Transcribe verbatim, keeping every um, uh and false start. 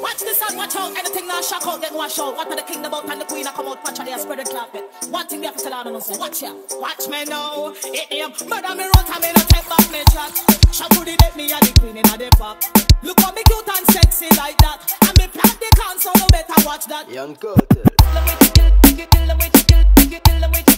Watch this and watch out. Anything now shock out, get wash out. What are the king about and the queen I come out, watch how they are spread the carpet. One thing we have to tell them, say, watch ya. Watch me now. It name, murder me run, me no take back me chat. Shot to the dead, me and the queen in a the pop. Look how me cute and sexy like that. And me plant the can, so no better watch that. YANN KARTEL. Kill them with, kill, kill them with, kill, kill them with.